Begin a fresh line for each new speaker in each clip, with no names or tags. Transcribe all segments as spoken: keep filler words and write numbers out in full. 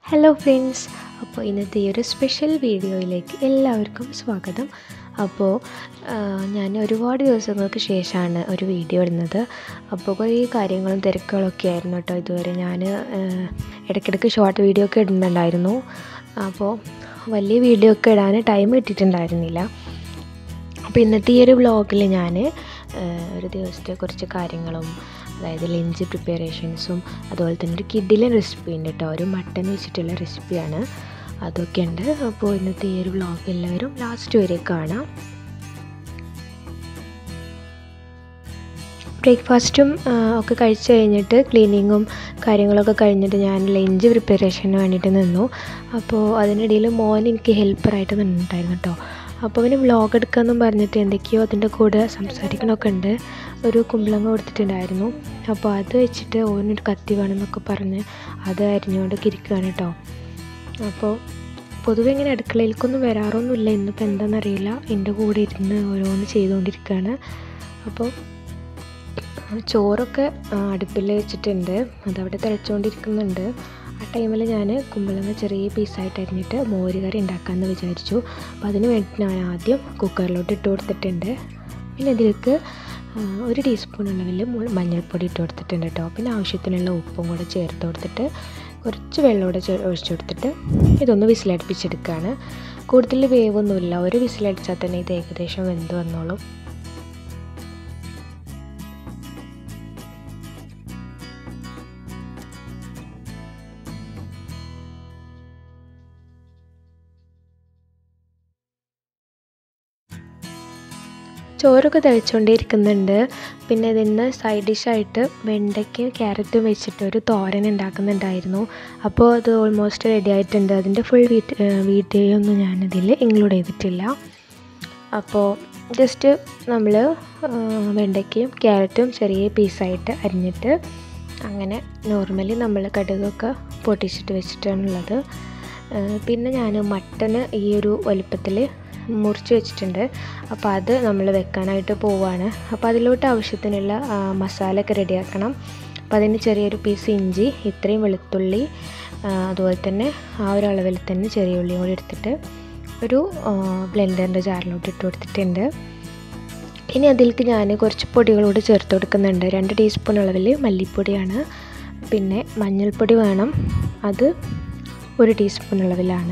Hello friends, അപ്പോൾ ഇന്നത്തെ ഈ ഒരു സ്പെഷ്യൽ വീഡിയോയിലേക്ക് എല്ലാവർക്കും സ്വാഗതം. അപ്പോൾ ഞാൻ ഒരുപാട് ദിവസങ്ങൾക്ക് ശേഷമാണ് ഒരു വീഡിയോ ഇടുന്നത്. അപ്പോൾ കുറേ കാര്യങ്ങളും തിരക്കുകളൊക്കെ ആയിരുന്നു കേട്ടോ. ഇതുവരെ ഞാൻ ഇടയ്ക്കിടയ്ക്ക് ഷോർട്ട് വീഡിയോ ഒക്കെ ഇടുന്നുണ്ടായിരുന്നു. അപ്പോൾ വലിയ വീഡിയോ ഒക്കെ ഇടാൻ ടൈം കിട്ടിയിട്ടുണ്ടായിരുന്നില്ല. അപ്പോൾ ഇന്നത്തെ ഈ ഒരു വ്ളോഗിൽ ഞാൻ ഒരു ദിവസത്തെ കുറച്ച് കാര്യങ്ങളും, അതായത് ലഞ്ച് പ്രിപ്പറേഷൻസും, അതുപോലെ തന്നെ ഒരു കിഡിലൻ റെസിപ്പി ഉണ്ട് കേട്ടോ. ഒരു മട്ടൻ വെച്ചിട്ടുള്ള റെസിപ്പിയാണ്, അതൊക്കെ ഉണ്ട്. അപ്പോൾ ഇന്നത്തെ ഈ ഒരു വ്ളോഗ് എല്ലാവരും ലാസ്റ്റ് വരെ കാണാം. ബ്രേക്ക്ഫാസ്റ്റും ഒക്കെ കഴിച്ച് കഴിഞ്ഞിട്ട് ക്ലീനിങ്ങും കാര്യങ്ങളൊക്കെ കഴിഞ്ഞിട്ട് ഞാൻ ലഞ്ച് പ്രിപ്പറേഷന് വേണ്ടിയിട്ട് നിന്നു. അപ്പോൾ അതിനിടയിൽ മോൻ എനിക്ക് ഹെൽപ്പറായിട്ട് നിന്നിട്ടുണ്ടായിരുന്നു കേട്ടോ. അപ്പോൾ അവന് വ്ളോഗ് എടുക്കാമെന്നും പറഞ്ഞിട്ട് എന്തൊക്കെയോ അതിൻ്റെ കൂടെ സംസാരിക്കണമൊക്കെ ഉണ്ട്. ഒരു കുമ്പളങ്ങ കൊടുത്തിട്ടുണ്ടായിരുന്നു. അപ്പോൾ അത് വെച്ചിട്ട് ഓനൊരു കത്തി വേണമെന്നൊക്കെ പറഞ്ഞ് അത് അരിഞ്ഞുകൊണ്ടൊക്കെ ഇരിക്കുകയാണ് കേട്ടോ. അപ്പോൾ പൊതുവെ ഇങ്ങനെ അടുക്കളയിലേക്കൊന്നും വരാറൊന്നുമില്ല. ഇന്നിപ്പോൾ എന്താണെന്നറിയില്ല, എൻ്റെ കൂടെ ഇരുന്ന് ഓരോന്ന് ചെയ്തുകൊണ്ടിരിക്കുകയാണ്. അപ്പോൾ ചോറൊക്കെ അടുപ്പിൽ വെച്ചിട്ടുണ്ട്, അതവിടെ തിളച്ചുകൊണ്ടിരിക്കുന്നുണ്ട്. ആ ടൈമിൽ ഞാൻ കുമ്പളങ്ങ ചെറിയ പീസായിട്ട് അരിഞ്ഞിട്ട് മോര് കറി ഉണ്ടാക്കാമെന്ന് വിചാരിച്ചു. അപ്പോൾ അതിന് വേണ്ടി ഞാൻ ആദ്യം കുക്കറിലോട്ട് ഇട്ട് കൊടുത്തിട്ടുണ്ട്. പിന്നെ ഇതിലേക്ക് ഒരു ടീസ്പൂൺ അളവിൽ മഞ്ഞൾപ്പൊടി ഇട്ട് കൊടുത്തിട്ടുണ്ട് കേട്ടോ. പിന്നെ ആവശ്യത്തിനുള്ള ഉപ്പും കൂടെ ചേർത്ത് കൊടുത്തിട്ട് കുറച്ച് വെള്ളം കൂടെ ഒഴിച്ചു കൊടുത്തിട്ട് ഇതൊന്ന് വിസിലടുപ്പിച്ചെടുക്കുകയാണ്. കൂടുതൽ വേവൊന്നുമില്ല, ഒരു വിസിലടിച്ചാൽ തന്നെ ഇത് ഏകദേശം വെന്ത് വന്നോളും. ചോറൊക്കെ തിളച്ചുകൊണ്ടിരിക്കുന്നുണ്ട്. പിന്നെ ഇതിന് സൈഡ് ഡിഷായിട്ട് വെണ്ടയ്ക്കയും ക്യാരറ്റും വെച്ചിട്ട് ഒരു തോരൻ ഉണ്ടാക്കുന്നുണ്ടായിരുന്നു. അപ്പോൾ അത് ഓൾമോസ്റ്റ് റെഡി ആയിട്ടുണ്ട്. അതിൻ്റെ ഫുൾ വീഡിയോ ഒന്നും ഞാനിതിൽ ഇൻക്ലൂഡ് ചെയ്തിട്ടില്ല. അപ്പോൾ ജസ്റ്റ് നമ്മൾ വെണ്ടയ്ക്കയും ക്യാരറ്റും ചെറിയ പീസായിട്ട് അരിഞ്ഞിട്ട് അങ്ങനെ നോർമലി നമ്മൾ കടുകൊക്കെ പൊട്ടിച്ചിട്ട് വെച്ചിട്ടാണുള്ളത്. പിന്നെ ഞാൻ മട്ടന് ഈ ഒരു വലുപ്പത്തിൽ മുറിച്ച് വെച്ചിട്ടുണ്ട്. അപ്പോൾ അത് നമ്മൾ വെക്കാനായിട്ട് പോവുകയാണ്. അപ്പോൾ അതിലോട്ട് ആവശ്യത്തിനുള്ള മസാലയൊക്കെ റെഡിയാക്കണം. അപ്പോൾ അതിന് ചെറിയൊരു പീസ് ഇഞ്ചി, ഇത്രയും വെളുത്തുള്ളി, അതുപോലെ തന്നെ ആ ഒരു അളവിൽ തന്നെ ചെറിയ ഉള്ളിയും കൂടി എടുത്തിട്ട് ഒരു ബ്ലെൻഡറിൻ്റെ ജാറിലോട്ട് ഇട്ട് കൊടുത്തിട്ടുണ്ട്. ഇനി അതിലേക്ക് ഞാൻ കുറച്ച് പൊടികളോട് ചേർത്ത് കൊടുക്കുന്നുണ്ട്. രണ്ട് ടീസ്പൂൺ അളവിൽ മല്ലിപ്പൊടിയാണ്. പിന്നെ മഞ്ഞൾപ്പൊടി വേണം, അത് ഒരു ടീസ്പൂൺ അളവിലാണ്.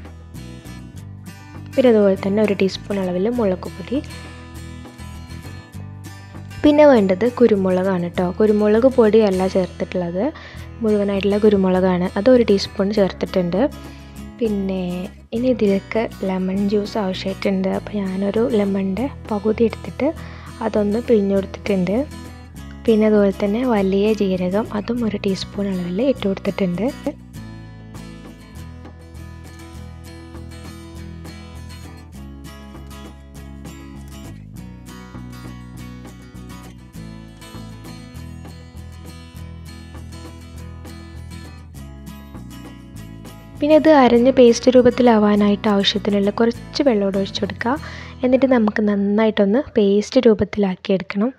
പിന്നെ അതുപോലെ തന്നെ ഒരു ടീസ്പൂൺ അളവിൽ മുളക് പൊടി. പിന്നെ വേണ്ടത് കുരുമുളകാണ് കേട്ടോ. കുരുമുളക് പൊടിയല്ല ചേർത്തിട്ടുള്ളത്, മുഴുവനായിട്ടുള്ള കുരുമുളകാണ്. അത് ഒരു ടീസ്പൂൺ ചേർത്തിട്ടുണ്ട്. പിന്നെ ഇനി ഇതിലേക്ക് ലെമൺ ജ്യൂസ് ആവശ്യമായിട്ടുണ്ട്. അപ്പോൾ ഞാനൊരു ലെമണിൻ്റെ പകുതി എടുത്തിട്ട് അതൊന്ന് പിഴിഞ്ഞു കൊടുത്തിട്ടുണ്ട്. പിന്നെ അതുപോലെ തന്നെ വലിയ ജീരകം, അതും ഒരു ടീസ്പൂൺ അളവിൽ ഇട്ട് കൊടുത്തിട്ടുണ്ട്. പിന്നെ ഇത് അരഞ്ഞ് പേസ്റ്റ് രൂപത്തിലാവാനായിട്ട് ആവശ്യത്തിനുള്ള കുറച്ച് വെള്ളം ഒഴിച്ചു കൊടുക്കുക. എന്നിട്ട് നമുക്ക് നന്നായിട്ടൊന്ന് പേസ്റ്റ് രൂപത്തിലാക്കി എടുക്കണം.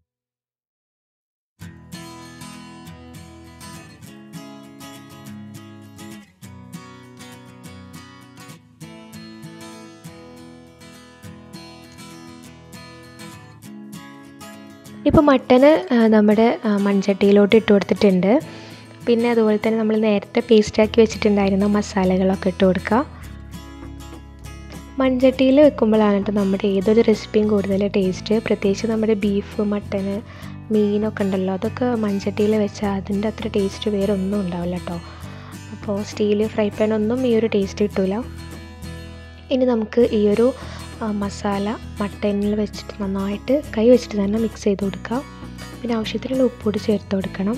ഇപ്പോൾ മട്ടന് നമ്മുടെ മൺചട്ടിയിലോട്ട് ഇട്ട് കൊടുത്തിട്ടുണ്ട്. പിന്നെ അതുപോലെ തന്നെ നമ്മൾ നേരത്തെ പേസ്റ്റാക്കി വെച്ചിട്ടുണ്ടായിരുന്ന മസാലകളൊക്കെ ഇട്ട് കൊടുക്കുക. മൺചട്ടിയിൽ വെക്കുമ്പോഴാണ് കേട്ടോ നമ്മുടെ ഏതൊരു റെസിപ്പിയും കൂടുതൽ ടേസ്റ്റ്. പ്രത്യേകിച്ച് നമ്മുടെ ബീഫ്, മട്ടന്, മീനൊക്കെ ഉണ്ടല്ലോ, അതൊക്കെ മൺചട്ടിയിൽ വെച്ചാൽ അതിൻ്റെ അത്ര ടേസ്റ്റ് വേറെ ഒന്നും ഉണ്ടാവില്ല കേട്ടോ. അപ്പോൾ സ്റ്റീൽ ഫ്രൈ പാൻ ഒന്നും ഈ ഒരു ടേസ്റ്റ് കിട്ടില്ല. ഇനി നമുക്ക് ഈ ഒരു മസാല മട്ടനിൽ വെച്ചിട്ട് നന്നായിട്ട് കൈ വെച്ചിട്ട് തന്നെ മിക്സ് ചെയ്ത് കൊടുക്കുക. പിന്നെ ആവശ്യത്തിനുള്ള ഉപ്പുകൂടി ചേർത്ത് കൊടുക്കണം.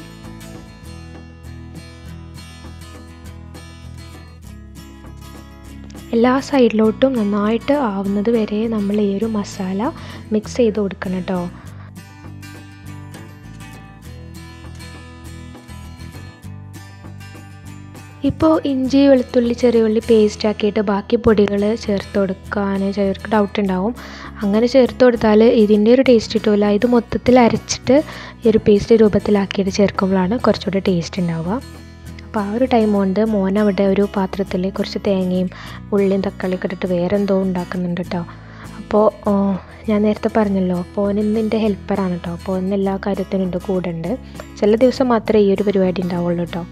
എല്ലാ സൈഡിലോട്ടും നന്നായിട്ട് ആവുന്നത് വരെ നമ്മൾ ഈ ഒരു മസാല മിക്സ് ചെയ്ത് കൊടുക്കണം കേട്ടോ. ഇപ്പോൾ ഇഞ്ചി, വെളുത്തുള്ളി, ചെറിയ ഉള്ളി പേസ്റ്റ് ആക്കിയിട്ട് ബാക്കി പൊടികൾ ചേർത്ത് കൊടുക്കാൻ ചിലർക്ക് ഡൗട്ട് ഉണ്ടാവും. അങ്ങനെ ചേർത്ത് കൊടുത്താൽ ഇതിൻ്റെ ഒരു ടേസ്റ്റ് കിട്ടില്ല. ഇത് മൊത്തത്തിൽ അരച്ചിട്ട് ഈ ഒരു പേസ്റ്റ് രൂപത്തിലാക്കിയിട്ട് ചേർക്കുമ്പോഴാണ് കുറച്ചുകൂടി ടേസ്റ്റ് ഉണ്ടാവുക. അപ്പോൾ ആ ഒരു ടൈം കൊണ്ട് മോൻ അവിടെ ഒരു പാത്രത്തിൽ കുറച്ച് തേങ്ങയും ഉള്ളിയും തക്കാളിയൊക്കെ ഇട്ടിട്ട് വേറെ എന്തോ ഉണ്ടാക്കുന്നുണ്ട് കേട്ടോ. അപ്പോൾ ഞാൻ നേരത്തെ പറഞ്ഞല്ലോ, അപ്പോൾ ഇന്ന് എൻ്റെ ഹെൽപ്പറാണ് കേട്ടോ. അപ്പോൾ ഇന്ന് എല്ലാ കാര്യത്തിനും ഉണ്ട് കൂടെ ഉണ്ട്. ചില ദിവസം മാത്രമേ ഈ ഒരു പരിപാടി ഉണ്ടാവുള്ളൂ കേട്ടോ.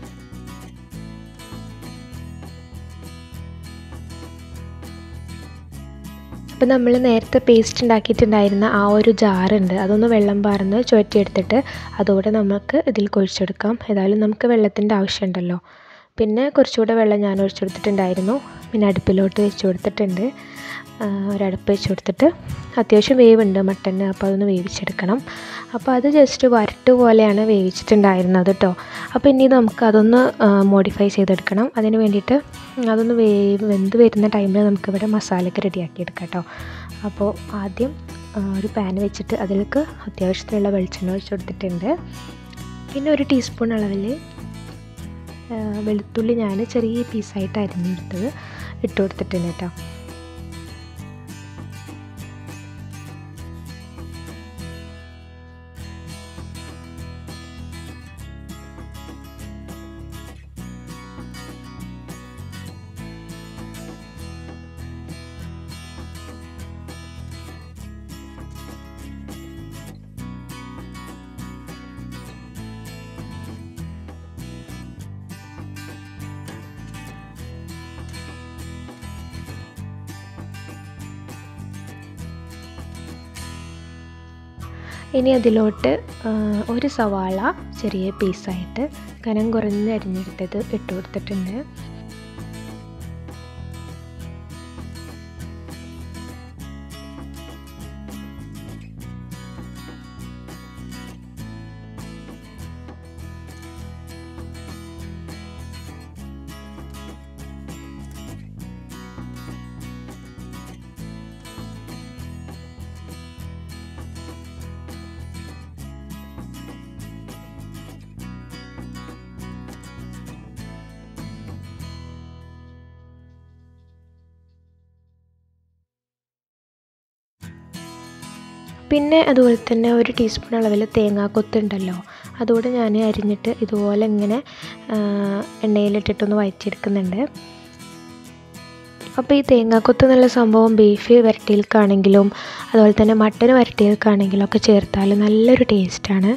അപ്പോൾ നമ്മൾ നേരത്തെ പേസ്റ്റ് ഉണ്ടാക്കിയിട്ടുണ്ടായിരുന്ന ആ ഒരു ജാറുണ്ട്, അതൊന്ന് വെള്ളം പാർന്ന് ചുവറ്റിയെടുത്തിട്ട് അതോടെ നമുക്ക് ഇതിൽ കുഴിച്ചെടുക്കാം. ഏതായാലും നമുക്ക് വെള്ളത്തിൻ്റെ ആവശ്യമുണ്ടല്ലോ. പിന്നെ കുറച്ചുകൂടെ വെള്ളം ഞാൻ ഒഴിച്ചു കൊടുത്തിട്ടുണ്ടായിരുന്നു. പിന്നെ അടുപ്പിലോട്ട് വെച്ച് കൊടുത്തിട്ടുണ്ട്. ഒരടുപ്പ് വെച്ച് കൊടുത്തിട്ട് അത്യാവശ്യം വേവുണ്ട് മട്ടന്, അപ്പോൾ അതൊന്ന് വേവിച്ചെടുക്കണം. അപ്പോൾ അത് ജസ്റ്റ് വരട്ട് പോലെയാണ് വേവിച്ചിട്ടുണ്ടായിരുന്നത് കേട്ടോ. അപ്പോൾ ഇനി നമുക്ക് അതൊന്ന് മോഡിഫൈ ചെയ്തെടുക്കണം. അതിന് വേണ്ടിയിട്ട് അതൊന്ന് വേ വെന്ത് വരുന്ന ടൈമിൽ നമുക്കിവിടെ മസാലയൊക്കെ റെഡിയാക്കി എടുക്കാം കേട്ടോ. അപ്പോൾ ആദ്യം ഒരു പാൻ വെച്ചിട്ട് അതിലേക്ക് അത്യാവശ്യത്തിനുള്ള വെളിച്ചെണ്ണ ഒഴിച്ച് കൊടുത്തിട്ടുണ്ട്. പിന്നെ ഒരു ടീസ്പൂൺ അളവിൽ വെളുത്തുള്ളി ഞാൻ ചെറിയ പീസായിട്ട് അരിഞ്ഞെടുത്തത് ഇട്ട് കൊടുത്തിട്ടുണ്ട് കേട്ടോ. ഇനി അതിലോട്ട് ഒരു സവാള ചെറിയ പീസായിട്ട് കനം കുറഞ്ഞ് അരിഞ്ഞെടുത്തത് ഇട്ട് കൊടുത്തിട്ടുണ്ട്. പിന്നെ അതുപോലെ തന്നെ ഒരു ടീസ്പൂൺ അളവിൽ തേങ്ങാക്കൊത്തുണ്ടല്ലോ, അതുകൂടെ ഞാൻ അരിഞ്ഞിട്ട് ഇതുപോലെ ഇങ്ങനെ എണ്ണയിലിട്ടിട്ടൊന്ന് വഴറ്റിയെടുക്കുന്നുണ്ട്. അപ്പോൾ ഈ തേങ്ങാക്കൊത്ത് എന്നുള്ള സംഭവം ബീഫ് വരട്ടിയൽക്കാണെങ്കിലും അതുപോലെ തന്നെ മട്ടൻ വരട്ടിയൽക്കാണെങ്കിലും ഒക്കെ ചേർത്താൽ നല്ലൊരു ടേസ്റ്റാണ്.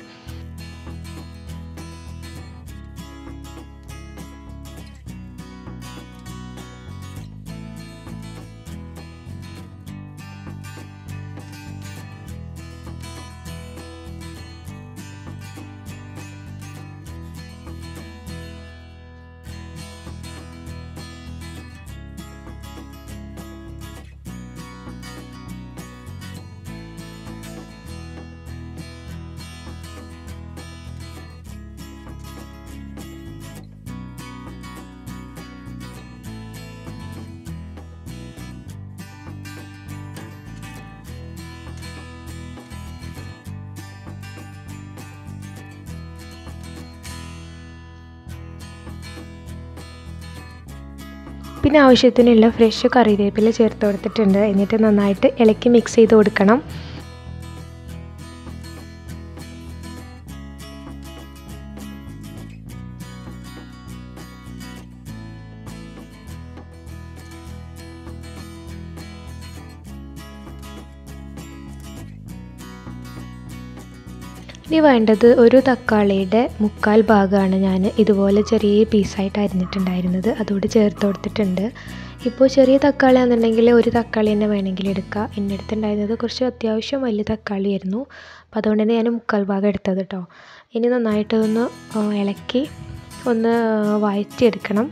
പിന്നെ ആവശ്യത്തിനുള്ള ഫ്രഷ് കറിവേപ്പില ചേർത്ത് കൊടുത്തിട്ടുണ്ട്. എന്നിട്ട് നന്നായിട്ട് ഇളക്കി മിക്സ് ചെയ്ത് കൊടുക്കണം. ഇനി വേണ്ടത് ഒരു തക്കാളിയുടെ മുക്കാൽ ഭാഗമാണ് ഞാൻ ഇതുപോലെ ചെറിയ പീസായിട്ട് അരിഞ്ഞിട്ടുണ്ടായിരുന്നത്, അതുകൂടി ചേർത്ത് കൊടുത്തിട്ടുണ്ട്. ഇപ്പോൾ ചെറിയ തക്കാളി ആണെന്നുണ്ടെങ്കിൽ ഒരു തക്കാളി തന്നെ വേണമെങ്കിൽ എടുക്കുക. എൻ്റെ അടുത്തുണ്ടായിരുന്നത് കുറച്ച് അത്യാവശ്യം വലിയ തക്കാളിയായിരുന്നു, അപ്പോൾ അതുകൊണ്ട് തന്നെ ഞാൻ മുക്കാൽ ഭാഗം എടുത്തത് കേട്ടോ. ഇനി നന്നായിട്ടതൊന്ന് ഇളക്കി ഒന്ന് വഴറ്റിയെടുക്കണം.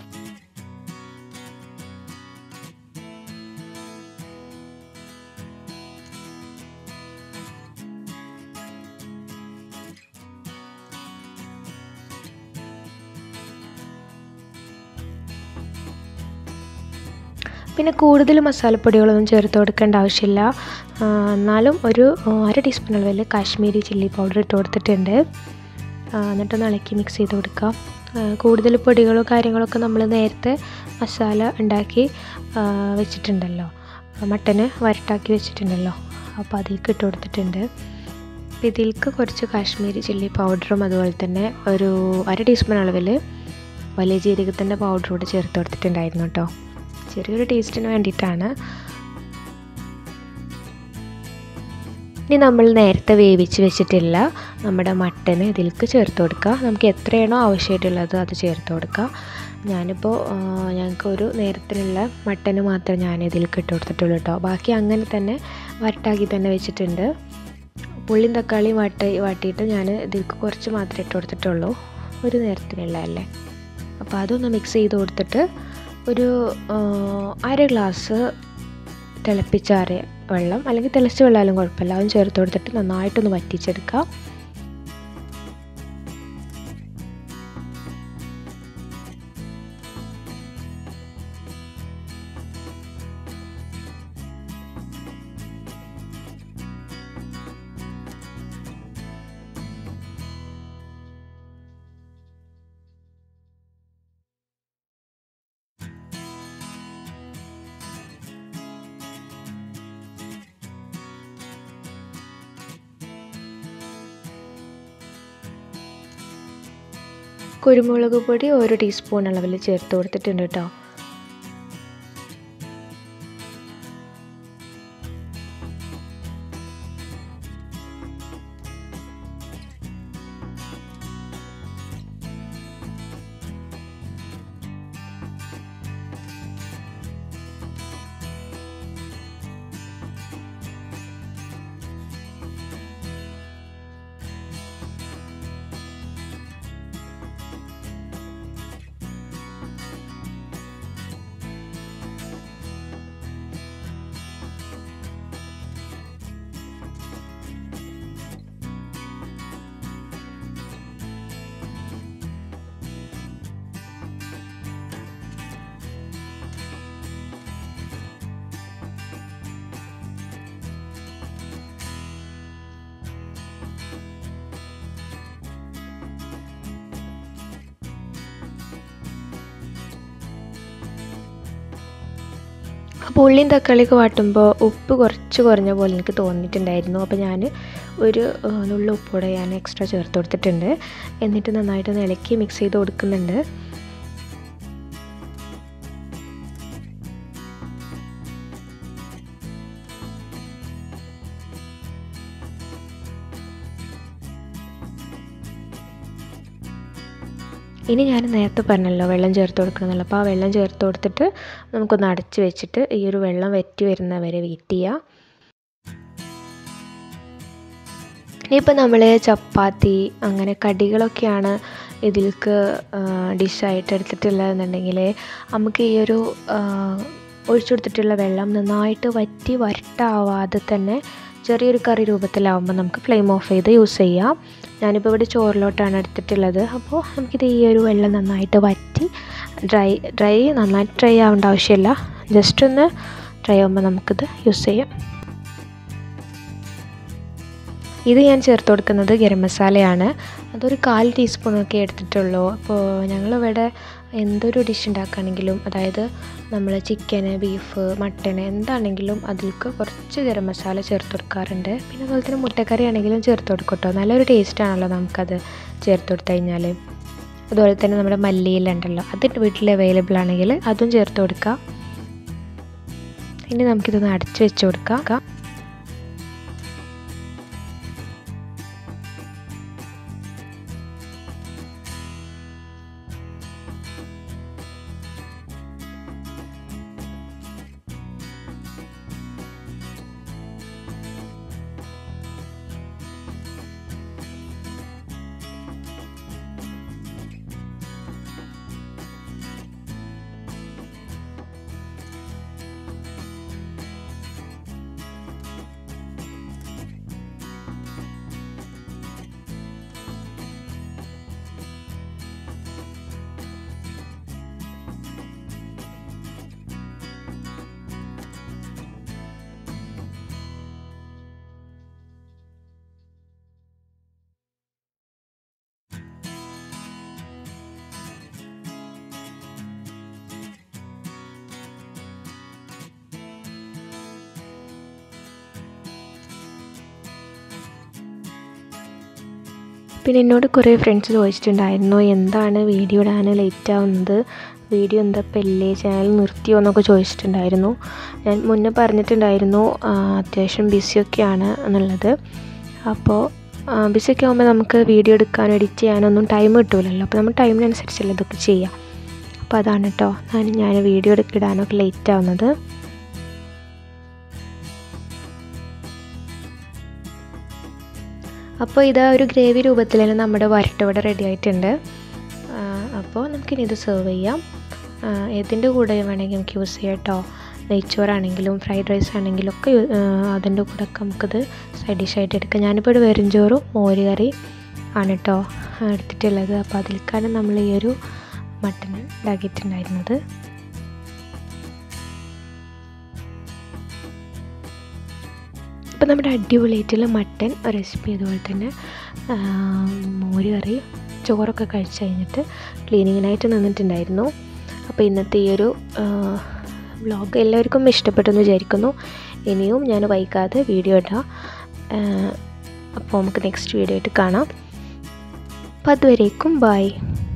പിന്നെ കൂടുതൽ മസാലപ്പൊടികളൊന്നും ചേർത്ത് കൊടുക്കേണ്ട ആവശ്യമില്ല. എന്നാലും ഒരു അര ടീസ്പൂൺ അളവിൽ കാശ്മീരി ചില്ലി പൗഡർ ഇട്ട് കൊടുത്തിട്ടുണ്ട്. എന്നിട്ടൊന്ന് ഇളക്കി മിക്സ് ചെയ്ത് കൊടുക്കാം. കൂടുതൽ പൊടികളോ കാര്യങ്ങളൊക്കെ നമ്മൾ നേരത്തെ മസാല ഉണ്ടാക്കി വെച്ചിട്ടുണ്ടല്ലോ, മട്ടന് വരട്ടാക്കി വെച്ചിട്ടുണ്ടല്ലോ, അപ്പോൾ അതിലേക്ക് ഇട്ട് കൊടുത്തിട്ടുണ്ട്. അപ്പോൾ ഇതിലേക്ക് കുറച്ച് കാശ്മീരി ചില്ലി പൗഡറും അതുപോലെ തന്നെ ഒരു അര ടീസ്പൂൺ അളവിൽ വലിയ ജീരകത്തിൻ്റെ പൗഡർ കൂടെ ചേർത്ത് കൊടുത്തിട്ടുണ്ടായിരുന്നു കേട്ടോ. ചെറിയൊരു ടേസ്റ്റിന് വേണ്ടിയിട്ടാണ്. ഇനി നമ്മൾ നേരത്തെ വേവിച്ച് വെച്ചിട്ടില്ല നമ്മുടെ മട്ടൻ ഇതിലേക്ക് ചേർത്ത് കൊടുക്കുക. നമുക്ക് എത്രയാണോ ആവശ്യമായിട്ടുള്ളത് അത് ചേർത്ത് കൊടുക്കുക. ഞാനിപ്പോൾ ഞങ്ങൾക്ക് ഒരു നേരത്തിനുള്ള മട്ടന് മാത്രം ഞാൻ ഇതിലേക്ക് ഇട്ട് കൊടുത്തിട്ടുള്ളൂ കേട്ടോ. ബാക്കി അങ്ങനെ തന്നെ വരട്ടാക്കി തന്നെ വെച്ചിട്ടുണ്ട്. ഉള്ളിയും തക്കാളിയും വാട്ടി വാട്ടിയിട്ട് ഞാൻ ഇതിലേക്ക് കുറച്ച് മാത്രമേ ഇട്ട് കൊടുത്തിട്ടുള്ളൂ, ഒരു നേരത്തിനുള്ള അല്ലേ. അപ്പോൾ അതൊന്ന് മിക്സ് ചെയ്ത് കൊടുത്തിട്ട് ഒരു അര ഗ്ലാസ് തിളപ്പിച്ചാറിയ വെള്ളം അല്ലെങ്കിൽ തിളച്ച വെള്ളമായാലും കുഴപ്പമില്ല, അതും ചേർത്ത് കൊടുത്തിട്ട് നന്നായിട്ടൊന്ന് വറ്റിച്ചെടുക്കുക. കുരുമുളക് പൊടി ഒരു ടീസ്പൂൺ അളവിൽ ചേർത്ത് കൊടുത്തിട്ടുണ്ട് കേട്ടോ. അപ്പോൾ ഉള്ളിയും തക്കാളിയൊക്കെ വാട്ടുമ്പോൾ ഉപ്പ് കുറച്ച് കുറഞ്ഞ പോലെ എനിക്ക് തോന്നിയിട്ടുണ്ടായിരുന്നു. അപ്പോൾ ഞാൻ ഒരു നുള്ളു ഉപ്പൂടെ ഞാൻ എക്സ്ട്രാ ചേർത്ത് കൊടുത്തിട്ടുണ്ട്. എന്നിട്ട് നന്നായിട്ട് ഇളക്കി മിക്സ് ചെയ്ത് കൊടുക്കുന്നുണ്ട്. ഇനി ഞാൻ നേരത്തെ പറഞ്ഞല്ലോ വെള്ളം ചേർത്ത് കൊടുക്കണമെന്നല്ലോ, അപ്പോൾ ആ വെള്ളം ചേർത്ത് കൊടുത്തിട്ട് നമുക്കൊന്ന് അടച്ച് വെച്ചിട്ട് ഈ ഒരു വെള്ളം വറ്റി വരുന്നവരെ വെയിറ്റ് ചെയ്യുക. ഇനിയിപ്പോൾ നമ്മൾ ചപ്പാത്തി അങ്ങനെ കടികളൊക്കെയാണ് ഇതിലേക്ക് ഡിഷായിട്ട് എടുത്തിട്ടുള്ളതെന്നുണ്ടെങ്കിൽ നമുക്ക് ഈ ഒരു ഒഴിച്ചു കൊടുത്തിട്ടുള്ള വെള്ളം നന്നായിട്ട് വറ്റി വരട്ടാവാതെ തന്നെ ചെറിയൊരു കറി രൂപത്തിലാവുമ്പോൾ നമുക്ക് ഫ്ലെയിം ഓഫ് ചെയ്ത് യൂസ് ചെയ്യാം. ഞാനിപ്പോൾ ഇവിടെ ചോറിലോട്ടാണ് എടുത്തിട്ടുള്ളത്. അപ്പോൾ നമുക്കിത് ഈ ഒരു വെള്ളം നന്നായിട്ട് വറ്റി ഡ്രൈ ഡ്രൈ നന്നായിട്ട് ഡ്രൈ ആവേണ്ട ആവശ്യമില്ല, ജസ്റ്റ് ഒന്ന് ഡ്രൈ ആകുമ്പോൾ നമുക്കിത് യൂസ് ചെയ്യാം. ഇത് ഞാൻ ചേർത്ത് കൊടുക്കുന്നത് ഗരം മസാലയാണ്. അതൊരു കാൽ ടീസ്പൂണൊക്കെ എടുത്തിട്ടുള്ളൂ. അപ്പോൾ ഞങ്ങളിവിടെ എന്തൊരു ഡിഷ് ഉണ്ടാക്കുകയാണെങ്കിലും, അതായത് നമ്മൾ ചിക്കന്, ബീഫ്, മട്ടന് എന്താണെങ്കിലും അതിലേക്ക് കുറച്ച് ഗരം മസാല ചേർത്ത് കൊടുക്കാറുണ്ട്. പിന്നെ അതുപോലെ തന്നെ മുട്ടക്കറി ആണെങ്കിലും ചേർത്ത് കൊടുക്കും കേട്ടോ. നല്ലൊരു ടേസ്റ്റാണല്ലോ നമുക്കത് ചേർത്ത് കൊടുത്തു കഴിഞ്ഞാൽ. അതുപോലെ തന്നെ നമ്മുടെ മല്ലിയില ഉണ്ടല്ലോ, അത് വീട്ടിൽ അവൈലബിൾ ആണെങ്കിൽ അതും ചേർത്ത് കൊടുക്കാം. ഇനി നമുക്കിതൊന്ന് അടച്ച് വെച്ച് കൊടുക്കാം. പിന്നെ എന്നോട് കുറേ ഫ്രണ്ട്സ് ചോദിച്ചിട്ടുണ്ടായിരുന്നു എന്താണ് വീഡിയോ ഇടാൻ ലേറ്റ് ആവുന്നത്, വീഡിയോ എന്താ ഇപ്പോൾ ഇല്ലേ, ചാനൽ നിർത്തിയോ എന്നൊക്കെ ചോദിച്ചിട്ടുണ്ടായിരുന്നു. ഞാൻ മുന്നേ പറഞ്ഞിട്ടുണ്ടായിരുന്നു അത്യാവശ്യം ബിസിയൊക്കെയാണ് എന്നുള്ളത്. അപ്പോൾ ബിസിയൊക്കെ ആകുമ്പോൾ നമുക്ക് വീഡിയോ എടുക്കാനും എഡിറ്റ് ചെയ്യാനൊന്നും ടൈം കിട്ടില്ലല്ലോ. അപ്പോൾ നമ്മൾ ടൈമിനനുസരിച്ചല്ലേ ഇതൊക്കെ ചെയ്യാം. അപ്പോൾ അതാണ് കേട്ടോ ഞാൻ ഞാൻ വീഡിയോ ഇടാനൊക്കെ ലേറ്റ് ആവുന്നത്. അപ്പോൾ ഇതാ ഒരു ഗ്രേവി രൂപത്തിൽ തന്നെ നമ്മുടെ വരട്ട് ഇവിടെ റെഡി ആയിട്ടുണ്ട്. അപ്പോൾ നമുക്കിനി ഇത് സെർവ് ചെയ്യാം. ഏതിൻ്റെ കൂടെ വേണമെങ്കിൽ നമുക്ക് യൂസ് ചെയ്യാം കേട്ടോ. നെയ്ച്ചോറാണെങ്കിലും ഫ്രൈഡ് റൈസ് ആണെങ്കിലും ഒക്കെ അതിൻ്റെ കൂടെ ഒക്കെ നമുക്കിത് സൈഡ് ഡിഷായിട്ട് എടുക്കാം. ഞാനിപ്പോൾ ഇവിടെ വെറുംചോറും മോര് കറി ആണ് കേട്ടോ എടുത്തിട്ടുള്ളത്. അപ്പോൾ അതിലേക്കാണ് നമ്മൾ ഈ ഒരു മട്ടൺ ഉണ്ടാക്കിയിട്ടുണ്ടായിരുന്നത്. അപ്പോൾ നമ്മുടെ അടിപൊളിയായിട്ടുള്ള മട്ടൺ റെസിപ്പി അതുപോലെ തന്നെ മോര് കറി ചോറൊക്കെ കഴിച്ച് കഴിഞ്ഞിട്ട് ക്ലീനിങ്ങിനായിട്ട് നിന്നിട്ടുണ്ടായിരുന്നു. അപ്പോൾ ഇന്നത്തെ ഈ ഒരു വ്ളോഗ് എല്ലാവർക്കും ഇഷ്ടപ്പെട്ടെന്ന് വിചാരിക്കുന്നു. ഇനിയും ഞാൻ വൈകാതെ വീഡിയോ ഇടാം. അപ്പോൾ നമുക്ക് നെക്സ്റ്റ് വീഡിയോ ആയിട്ട് കാണാം. അപ്പോൾ അതുവരേക്കും ബൈ.